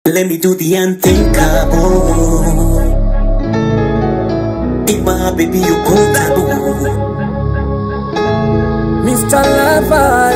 Let me do the unthinkable. In my baby, you portable. Mr. Lover,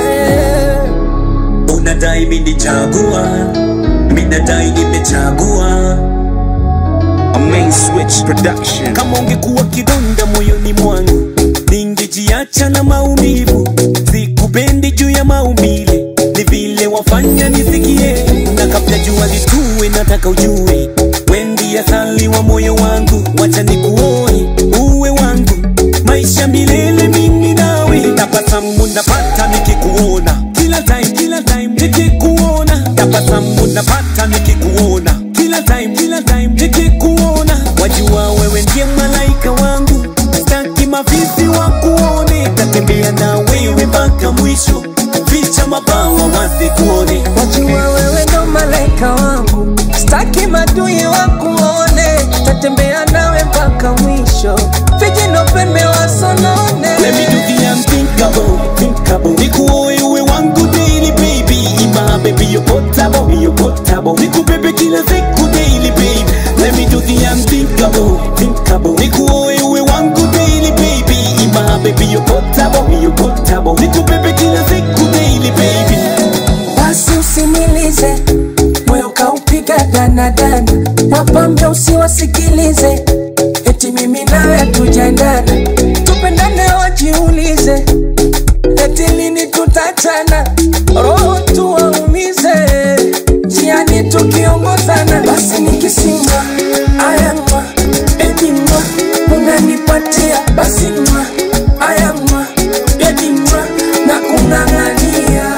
Unadai mini Jaguar, minadai nimechagua. A main switch production. Kama ungekuwa kidonda moyoni mwangu, ningejiacha na maumivu. Sikupendi juu ya maumbile, ni vile wafanya nisikie. Na kabla jua litue nataka ujue, wendi asali wa moyo wangu. Wacha nikuoe uwe wangu, maisha milele mimi nawe. Tabasamu napata nikikuona, kila time nikikuona. Tabasamu napata nikikuona, kila time nikikuona. Wajua wewe ndiye malaika wangu, sitaki mavizi wakuone. Tatembea na wewe mpaka mwisho, ficha mabawa wasikuone. wajua wewe ndo malaika wangu, sitaki madui wakuone. Tatembea nawe mpaka mwisho, vijino pembe wasonone. Let me do the unthinkable. Nikuoe uwe wangu daily baby. Ima baby you're portable. Nikubebe kila siku daily baby. Let me do the unthinkable. Nikuoe uwe wangu daily baby. Ima baby you're portable. Nikubebe kila siku daily baby. Basi usimilize, moyo kaupiga danadana. Wapambe usiwasikilize, eti mimi nawe tujaendana. Tupendane wajiulize, eti lini tutachana. Roho tuwaumize, jiani tukiongozana. Basi nikisima, ayamwa, edimwa, unanipatia. Basi mwa, ayamwa, edimwa, na kunang'ania.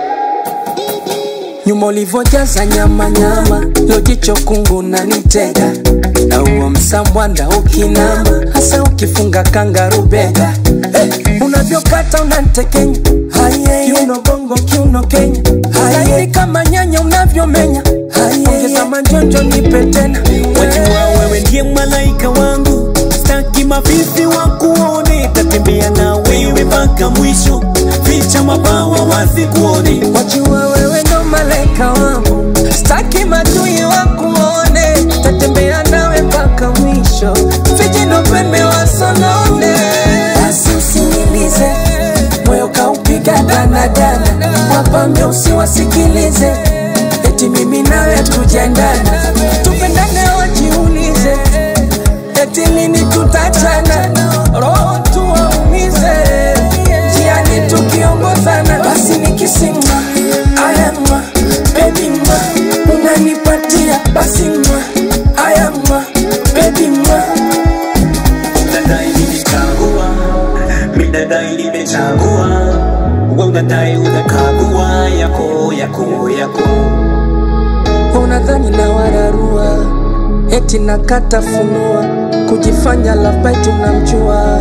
Nyuma ulivojaza nyama, lojicho kungu na nitega. Na huo msambwanda ukinama, hasa ukifunga kangaru bega. Unavyokata unantekenya, kiuno bongo kiuno Kenya. Laini kama nyanya unavyomenya, ongeza manjonjo nipe tena. Wajua wewe ndiye malaika wangu, sitaki mavizi wakuone. Tatembea na wewe mpaka mwisho, ficha mabawa wasikuone. Wajua wewe ndo malaika wangu, sitaki madui wakuone. Tatembea nawe mpaka mwisho, vijino pembe wasonone. Basi usinilize, moyo kaupiga danadana. Wapambe usiwasikilize, eti mimi nawe tujaendana. Tupendane wajiulize, eti lini tutachana. Roho tuwaumize, jiani tukiongozana. Basi nikisima, ayamwa, baby mwa, unanipatia. Basi mwa, ayamwa, baby mwa. Unadai nimechagua, minadai nimechagua. Wewe unadai unakagua, yako. Unadhani na wararua, eti nakata funua, kujifanya love bite unamjua.